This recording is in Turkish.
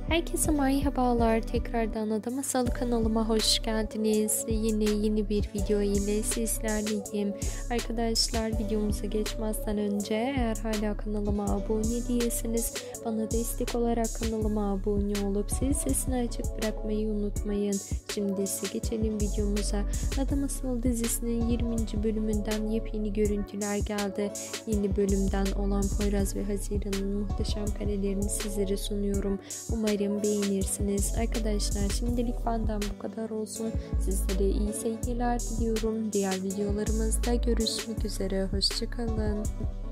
Herkese merhabalar. Tekrardan Ada Masalı kanalıma hoş geldiniz. Yeni bir video ile sizlerleyim. Arkadaşlar, videomuza geçmezden önce eğer hala kanalıma abone değilseniz bana destek olarak kanalıma abone olup zil sesini açık bırakmayı unutmayın. Şimdi ise geçelim videomuza. Ada Masalı dizisinin 20. bölümünden yepyeni görüntüler geldi. Yeni bölümden olan Poyraz ve Haziran'ın muhteşem karelerini sizlere sunuyorum. Umarım beğenirsiniz. Arkadaşlar, şimdilik benden bu kadar olsun. Sizlere iyi seyirler diliyorum. Diğer videolarımızda görüşmek üzere. Hoşçakalın.